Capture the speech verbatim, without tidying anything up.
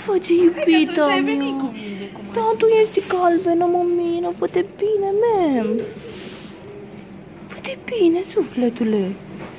face, iubita ai mea? venit cu mine, cu Da, tu ești galbenă, mămină, fă-te bine, mem. Fă-te bine, sufletule.